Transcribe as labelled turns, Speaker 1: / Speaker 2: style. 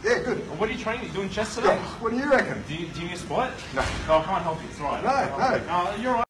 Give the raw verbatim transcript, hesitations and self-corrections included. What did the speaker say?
Speaker 1: Yeah, good.
Speaker 2: What are you training? You doing chest today?
Speaker 1: Yeah. What do you reckon?
Speaker 2: Do you, do you need a spot?
Speaker 1: No.
Speaker 2: Oh, I can't help you. It's all right.
Speaker 1: No, no.
Speaker 2: Uh, you're all right.